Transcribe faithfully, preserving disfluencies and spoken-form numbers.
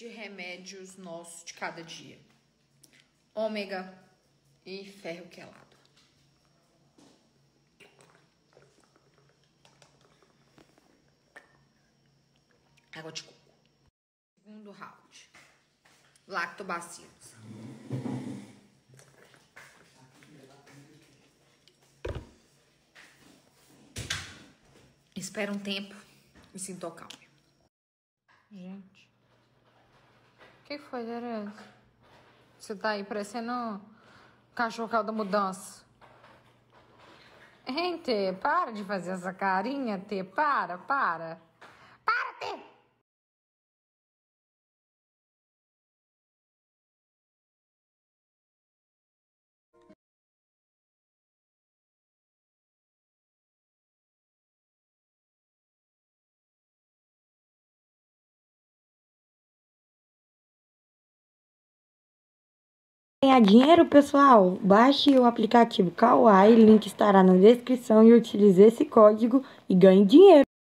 de remédios nossos de cada dia. Ômega e ferro quelado. Água de coco. Segundo round. Lactobacilos. Espera um tempo e sinto calma. Gente. O que foi, Tereza? Você tá aí parecendo cachorro da mudança. Hein, Tê? Para de fazer essa carinha, Tê. Para, para. Para, Tê! Ganhar dinheiro, pessoal? Baixe o aplicativo Kawaii, link estará na descrição e utilize esse código e ganhe dinheiro.